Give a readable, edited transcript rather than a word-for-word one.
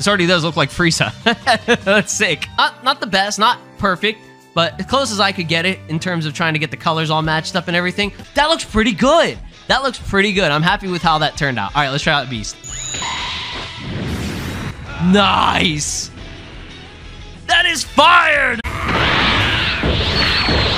already does look like Frieza. That's sick. Not the best, not perfect, but as close as I could get it in terms of trying to get the colors all matched up and everything. That looks pretty good. That looks pretty good. I'm happy with how that turned out. All right, let's try out Beast. Nice. That is fired.